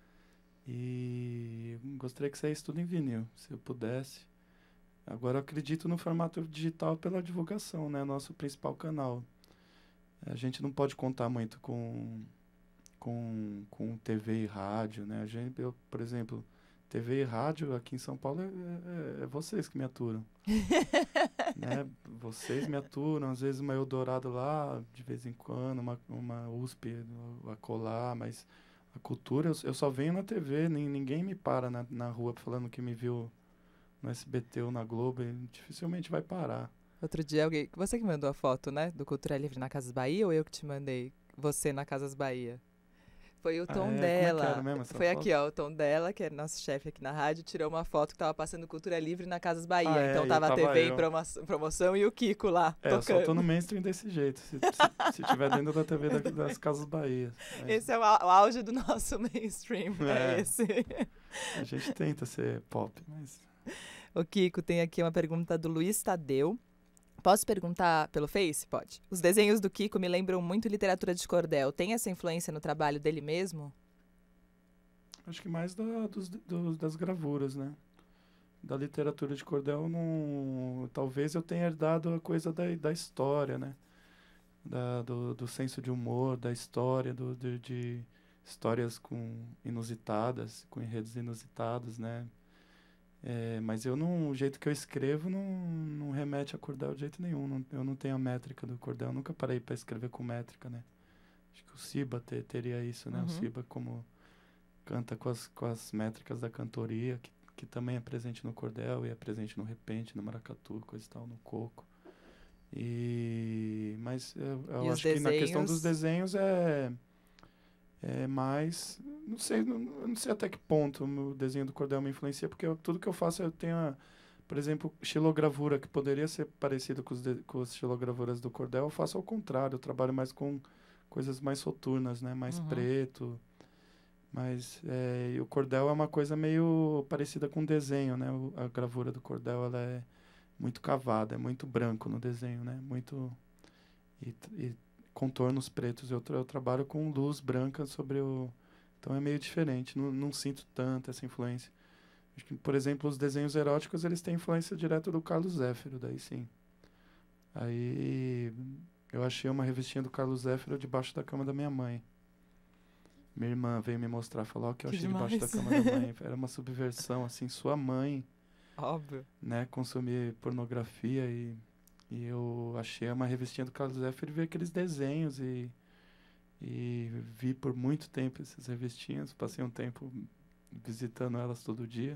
E eu gostaria que saísse tudo em vinil, se eu pudesse. Agora eu acredito no formato digital pela divulgação, né? Nosso principal canal. A gente não pode contar muito com, com, com T V e rádio, né? A gente, eu, por exemplo, T V e rádio aqui em São Paulo é, é, é vocês que me aturam. Né? Vocês me aturam, às vezes uma Eldorado lá, de vez em quando, uma, uma U S P a colar, mas a cultura, eu, eu só venho na T V, nem, ninguém me para na, na rua falando que me viu no S B T ou na Globo, e dificilmente vai parar. Outro dia alguém... Você que mandou a foto, né? Do Cultura Livre na Casas Bahia ou eu que te mandei você na Casas Bahia? Foi o Ah, Tom é? Como é que dela. era mesmo essa Foi foto? aqui, ó. O Tom dela, que é nosso chefe aqui na rádio, tirou uma foto que tava passando Cultura Livre na Casas Bahia. Ah, é, então e tava a tava T V eu. em promo promoção e o Kiko lá. É, eu tocando. só tô no mainstream desse jeito, se, se, se tiver dentro da T V da, das Casas Bahia. Mas Esse é o, au- o auge do nosso mainstream. É, É. esse. a gente tenta ser pop, mas... O Kiko tem aqui uma pergunta do Luiz Tadeu. Posso perguntar pelo Face? Pode. Os desenhos do Kiko me lembram muito literatura de cordel. Tem essa influência no trabalho dele mesmo? Acho que mais da, dos, dos- das gravuras, né? Da literatura de cordel, não, talvez eu tenha herdado a coisa da, da história, né? Da, do, do senso de humor, da história, do, de, de histórias com inusitadas, com enredos inusitados, né? É, mas eu não, o jeito que eu escrevo não, não remete a cordel de jeito nenhum. Não, eu não tenho a métrica do cordel, eu nunca parei para escrever com métrica, né? Acho que o Siba te, teria isso, né? Uhum. O Siba como canta com as, com as métricas da cantoria, que, que também é presente no cordel e é presente no repente, no maracatu, coisa e tal, no coco. E, mas eu, eu E os acho que na questão dos desenhos? desenhos é, é mais... Não sei, não, não sei até que ponto o desenho do cordel me influencia, porque eu, tudo que eu faço eu tenho, a, por exemplo, xilogravura, que poderia ser parecido com, os de, com as xilogravuras do cordel, eu faço ao contrário, eu trabalho mais com coisas mais soturnas, né? Mais Uhum. preto. Mas é, e o cordel é uma coisa meio parecida com desenho, né? O, a gravura do cordel, ela é muito cavada, é muito branco no desenho, né? Muito... E, e contornos pretos. Eu, tra eu trabalho com luz branca sobre o... Então é meio diferente, não, não sinto tanto essa influência. Acho que, por exemplo, os desenhos eróticos, eles têm influência direta do Carlos Zéfiro, daí sim. Aí eu achei uma revistinha do Carlos Zéfiro debaixo da cama da minha mãe. Minha irmã veio me mostrar, falou o que eu Que achei demais. debaixo da cama da mãe. Era uma subversão, assim, sua mãe, Óbvio. né, consumir pornografia e, e eu achei uma revistinha do Carlos Zéfiro e vi aqueles desenhos e, e vi por muito tempo essas revistinhas, passei um tempo visitando elas todo dia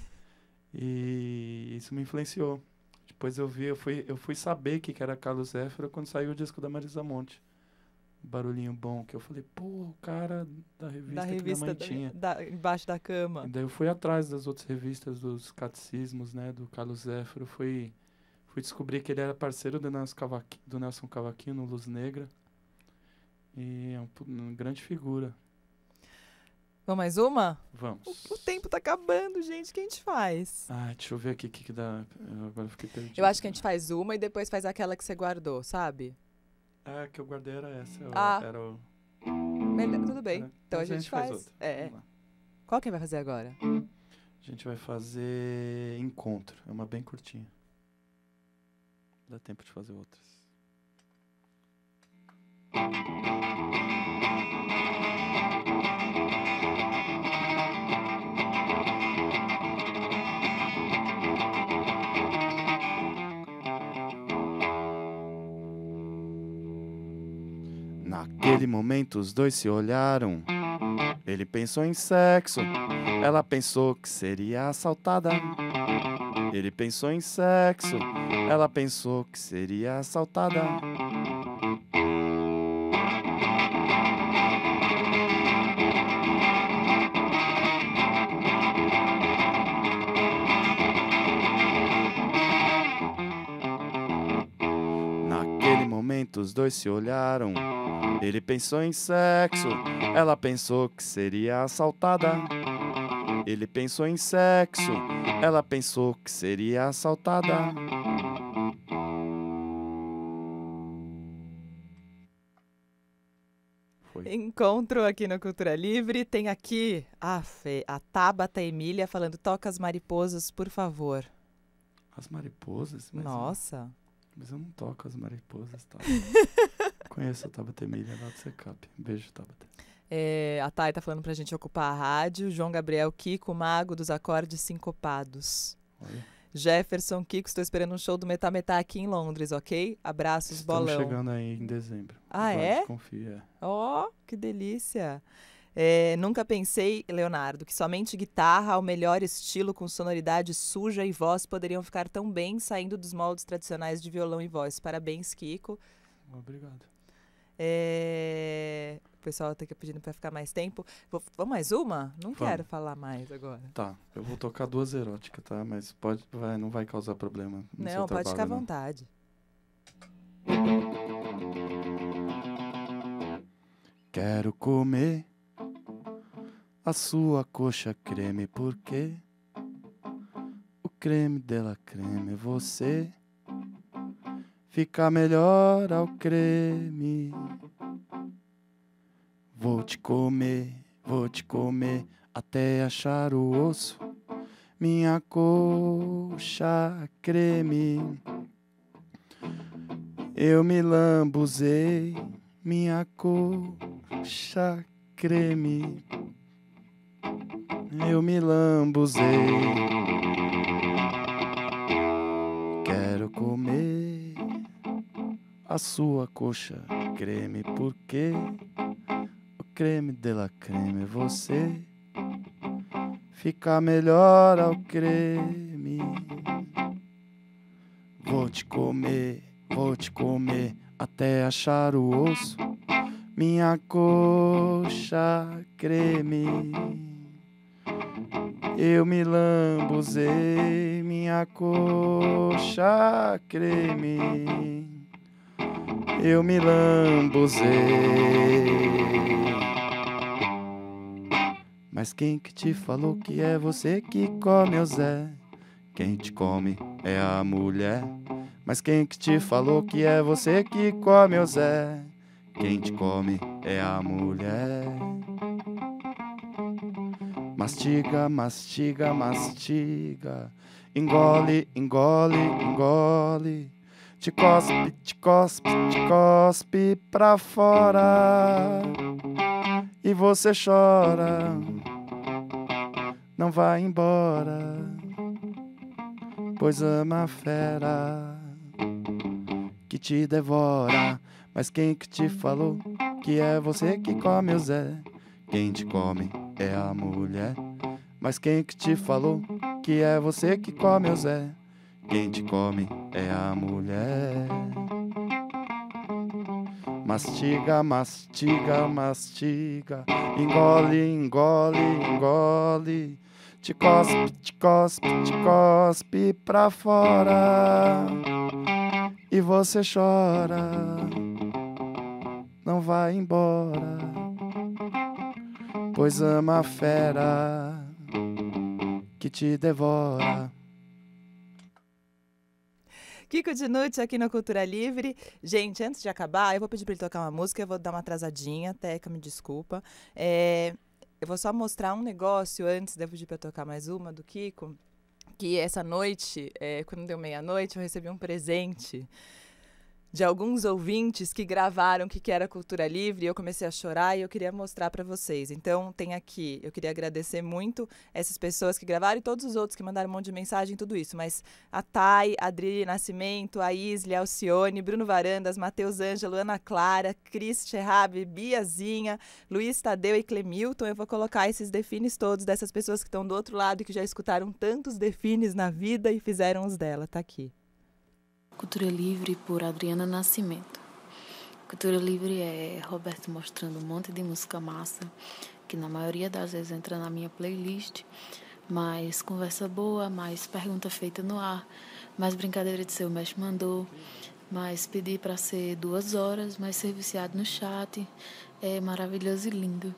e isso me influenciou. Depois eu vi, eu fui, eu fui saber que que era Carlos Zéfiro quando saiu o disco da Marisa Monte. Barulhinho bom, que eu falei, pô, o cara da revista, Da que minha revista mãe da, tinha. da- embaixo da cama. E daí eu fui atrás das outras revistas, dos catecismos, né, do Carlos Zéfiro. Fui, fui descobrir que ele era parceiro do Nelson, Cavaqui, do Nelson Cavaquinho no Luz Negra. E é um, pu- uma grande figura. Vamos mais uma? Vamos. O, o tempo tá acabando, gente. O que a gente faz? Ah, deixa eu ver aqui o que, que dá. Eu agora fiquei perdido. Eu acho que a gente faz uma e depois faz aquela que você guardou, sabe? Ah, que eu guardei era essa. eu- Ah. Era o... Melhor, tudo bem. É, Então a mas gente, faz. outra. É. Vamos lá. Qual que vai fazer agora? A gente vai fazer Encontro. É uma bem curtinha. Dá tempo de fazer outras. Naquele momento os dois se olharam. Ele pensou em sexo, ela pensou que seria assaltada. Ele pensou em sexo, ela pensou que seria assaltada. Naquele momento os dois se olharam. Ele pensou em sexo, ela pensou que seria assaltada. Ele pensou em sexo, ela pensou que seria assaltada. Foi. Encontro aqui no Cultura Livre. Tem aqui a, Fê, a Tabata Emília falando: toca as mariposas, por favor. As mariposas? Mas Nossa. Eu, mas eu não toco as mariposas, tá? Conheço a Tabata Emília lá do Secap. Um beijo, Tabata. É, a Thay tá falando pra gente ocupar a rádio. João Gabriel Kiko, mago dos acordes sincopados. Olha. Jefferson Kiko, estou esperando um show do Metá Metá aqui em Londres, ok? Abraços, Estamos bolão. chegando aí em dezembro. Ah, Vai, é? Confia. Ó, que delícia. É, nunca pensei, Leonardo, que somente guitarra ao melhor estilo, com sonoridade suja e voz, poderiam ficar tão bem saindo dos moldes tradicionais de violão e voz. Parabéns, Kiko. Obrigado. É, o pessoal tá aqui pedindo para ficar mais tempo. Vou, vamos mais uma? Não Vamos. quero falar mais agora. Tá, eu vou tocar duas eróticas, tá? Mas pode, vai, não vai causar problema no Não, seu pode trabalho, ficar à não. vontade. Quero comer a sua coxa creme, porque o creme dela creme é você. Fica melhor ao creme. Vou te comer, vou te comer até achar o osso. Minha coxa creme. Eu me lambuzei, minha coxa creme. Eu me lambuzei. Quero comer a sua coxa creme, porque creme de la creme, você fica melhor ao creme. Vou te comer, vou te comer até achar o osso, minha coxa creme. Eu me lambuzei, minha coxa creme. Eu me lambuzei. Mas quem que te falou que é você que come, ô Zé? Quem te come é a mulher. Mas quem que te falou que é você que come, ô Zé? Quem te come é a mulher. Mastiga, mastiga, mastiga. Engole, engole, engole. Te cospe, te cospe, te cospe pra fora. E você chora, não vai embora, pois ama a fera que te devora. Mas quem que te falou que é você que come, o Zé? Quem te come é a mulher. Mas quem que te falou que é você que come, o Zé? Quem te come é a mulher. Mastiga, mastiga, mastiga. Engole, engole, engole. Te cospe, te cospe, te cospe pra fora. E você chora, não vai embora, pois ama a fera que te devora. Kiko Dinucci aqui no Cultura Livre. Gente, antes de acabar, eu vou pedir para ele tocar uma música, eu vou dar uma atrasadinha, Teca, me desculpa. É, eu vou só mostrar um negócio antes, devo pedir para tocar mais uma do Kiko, que essa noite, é, quando deu meia-noite, eu recebi um presente de alguns ouvintes que gravaram o que era Cultura Livre, e eu comecei a chorar e eu queria mostrar para vocês. Então, tem aqui, eu queria agradecer muito essas pessoas que gravaram e todos os outros que mandaram um monte de mensagem, tudo isso. Mas a Thay, Adri Nascimento, a Isli, a Alcione, Bruno Varandas, Matheus Ângelo, Ana Clara, Cris Cherrabi, Biazinha, Luiz Tadeu e Clemilton. Eu vou colocar esses defines todos dessas pessoas que estão do outro lado e que já escutaram tantos defines na vida e fizeram os dela. Tá aqui. Cultura Livre por Adriana Nascimento. Cultura Livre é Roberto mostrando um monte de música massa, que na maioria das vezes entra na minha playlist, mais conversa boa, mais pergunta feita no ar, mais brincadeira de seu mestre mandou, mais pedir para ser duas horas, mais ser viciado no chat. É maravilhoso e lindo.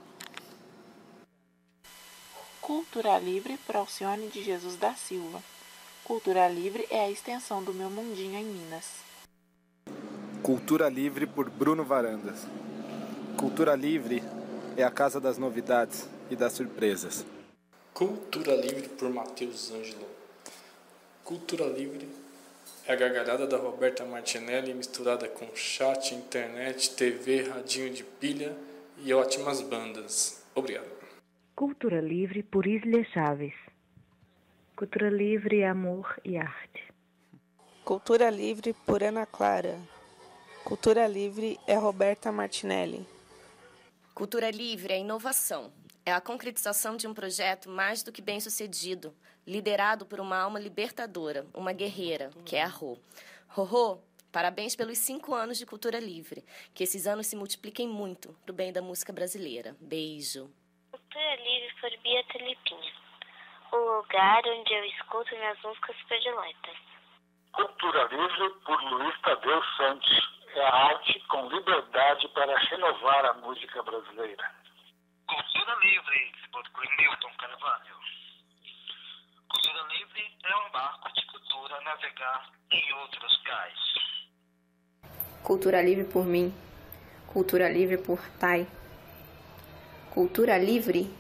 Cultura Livre por Alcione de Jesus da Silva. Cultura Livre é a extensão do meu mundinho em Minas. Cultura Livre por Bruno Varandas. Cultura Livre é a casa das novidades e das surpresas. Cultura Livre por Matheus Ângelo. Cultura Livre é a gargalhada da Roberta Martinelli misturada com chat, internet, T V, radinho de pilha e ótimas bandas. Obrigado. Cultura Livre por Islia Chaves. Cultura Livre, amor e arte. Cultura Livre por Ana Clara. Cultura Livre é Roberta Martinelli. Cultura Livre é inovação. É a concretização de um projeto mais do que bem-sucedido, liderado por uma alma libertadora, uma guerreira, que é a Rô. Rô, parabéns pelos cinco anos de Cultura Livre. Que esses anos se multipliquem muito pro bem da música brasileira. Beijo. Cultura Livre por Bia Tulipinha. O lugar onde eu escuto minhas músicas prediletas. Cultura Livre por Luiz Tadeu Santos. É a arte com liberdade para renovar a música brasileira. Cultura Livre por Clemilton Carvalho. Cultura Livre é um barco de cultura navegar em outros cais. Cultura Livre por mim. Cultura Livre por Thay. Cultura Livre.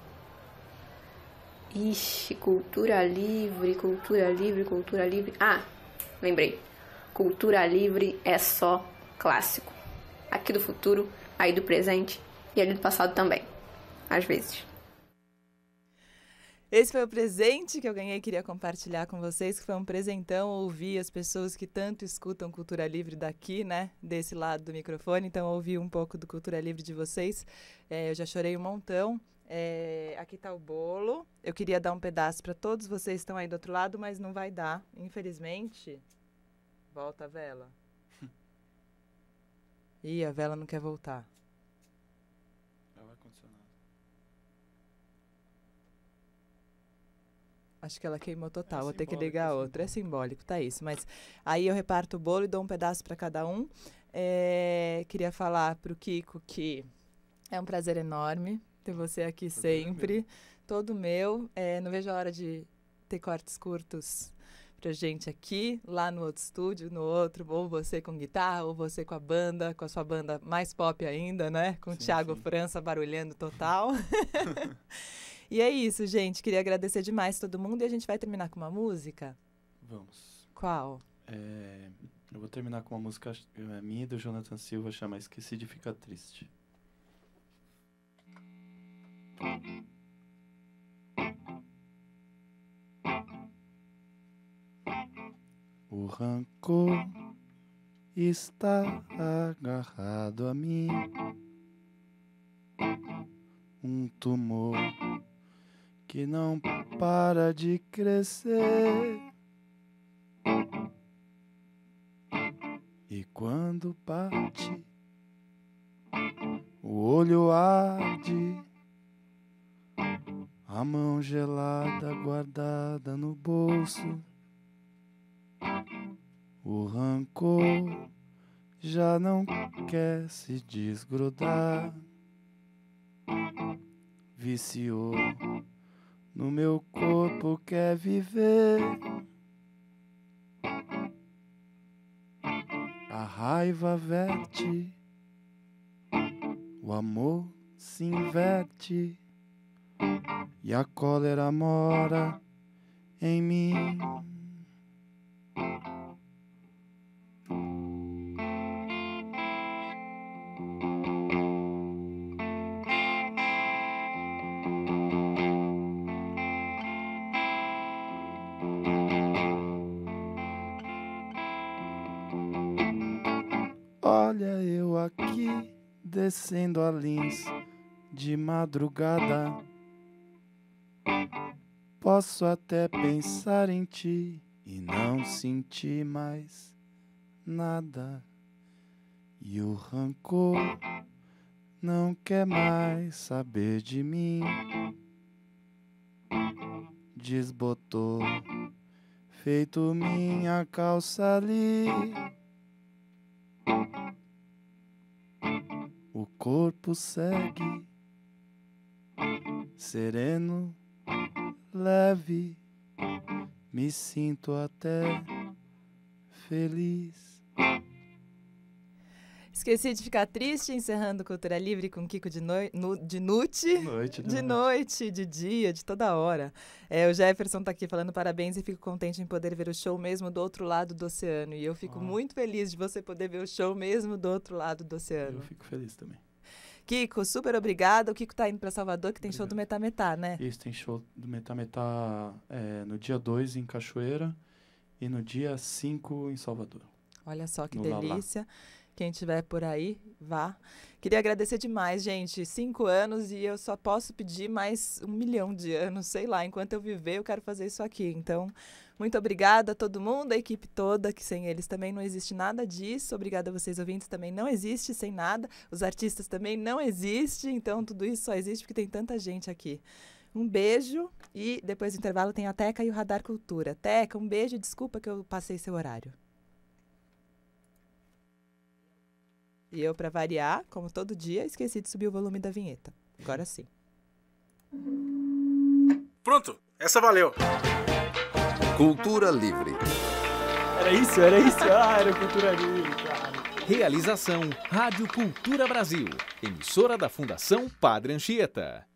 Ixi, Cultura Livre, Cultura Livre, Cultura Livre. Ah, lembrei. Cultura Livre é só clássico. Aqui do futuro, aí do presente e ali do passado também. Às vezes. Esse foi o presente que eu ganhei e queria compartilhar com vocês, que foi um presentão ouvir as pessoas que tanto escutam Cultura Livre daqui, né, desse lado do microfone. Então, ouvir um pouco do Cultura Livre de vocês. É, eu já chorei um montão. É, aqui está o bolo. Eu queria dar um pedaço para todos vocês que estão aí do outro lado, mas não vai dar, infelizmente. Volta a vela. Ih, a vela não quer voltar. Acho que ela queimou total, é vou ter que ligar a outra. É simbólico, tá isso. Mas aí eu reparto o bolo e dou um pedaço para cada um. É, queria falar pro Kiko que é um prazer enorme ter você aqui sempre. Todo meu. É, não vejo a hora de ter cortes curtos pra gente aqui, lá no outro estúdio, no outro, ou você com guitarra, ou você com a banda, com a sua banda mais pop ainda, né? Com sim, o Thiago sim. França barulhando total. E é isso, gente. Queria agradecer demais todo mundo e a gente vai terminar com uma música? Vamos. Qual? É, eu vou terminar com uma música minha e do Jonathan Silva, chama Esqueci de Ficar Triste. O rancor está agarrado a mim, um tumor que não para de crescer. E quando bate, o olho arde, a mão gelada guardada no bolso. O rancor já não quer se desgrudar, viciou no meu corpo, quer viver. A raiva verte, o amor se inverte e a cólera mora em mim. Olha eu aqui, descendo a Lins de madrugada. Posso até pensar em ti e não sentir mais nada. E o rancor não quer mais saber de mim. Desbotou, feito minha calça ali. O corpo segue, sereno, leve, me sinto até feliz. Esqueci de ficar triste, encerrando Cultura Livre com Kiko de, noi no, de noite, noite de, de noite. noite, de dia, de toda hora. É, o Jefferson tá aqui falando parabéns e fico contente em poder ver o show mesmo do outro lado do oceano. E eu fico ah. muito feliz de você poder ver o show mesmo do outro lado do oceano. Eu fico feliz também. Kiko, super obrigada. O Kiko tá indo para Salvador, que tem Obrigado. show do Metá Metá, né? Isso, tem show do Metá Metá é, no dia dois em Cachoeira e no dia cinco em Salvador. Olha só que no delícia. Lala. Quem estiver por aí, vá. Queria agradecer demais, gente. Cinco anos e eu só posso pedir mais um milhão de anos, sei lá. Enquanto eu viver, eu quero fazer isso aqui. Então, muito obrigada a todo mundo, a equipe toda, que sem eles também não existe nada disso. Obrigada a vocês, ouvintes, também não existe sem nada. Os artistas também não existem. Então, tudo isso só existe porque tem tanta gente aqui. Um beijo e depois do intervalo tem a Teca e o Radar Cultura. Teca, um beijo e desculpa que eu passei seu horário. E eu, para variar, como todo dia, esqueci de subir o volume da vinheta. Agora sim. Pronto, essa valeu. Cultura Livre. Era isso, era isso. Ah, era Cultura Livre, cara. Realização Rádio Cultura Brasil. Emissora da Fundação Padre Anchieta.